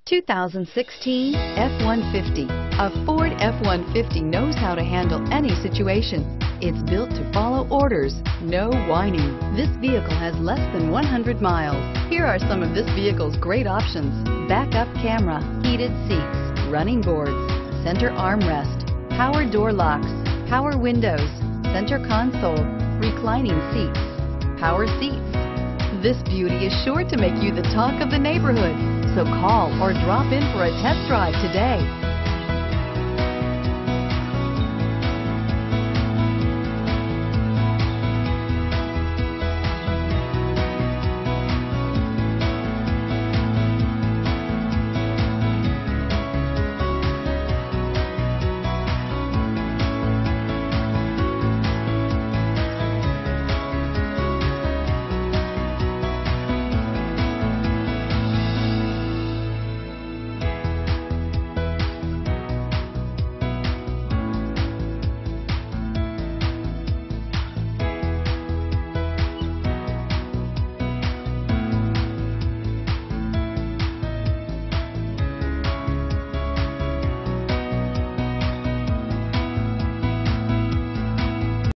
2016 F-150. A Ford F-150 knows how to handle any situation. It's built to follow orders, no whining. This vehicle has less than 100 miles. Here are some of this vehicle's great options: backup camera, heated seats, running boards, center armrest, power door locks, power windows, center console, reclining seats, power seats. This beauty is sure to make you the talk of the neighborhood. So call or drop in for a test drive today.